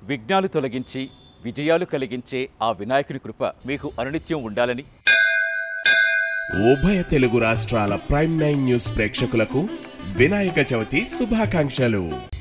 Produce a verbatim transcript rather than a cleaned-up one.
విఘ్నాలు తొలగించి విజయాలు కలిగించే ఆ వినాయకుని కృప మీకు అనునిత్యం ఉండాలని ఉభయ తెలుగు రాష్ట్రాల ప్రైమ్ నైన్ న్యూస్ ప్రేక్షకులకు వినాయక చవితి శుభాకాంక్షలు.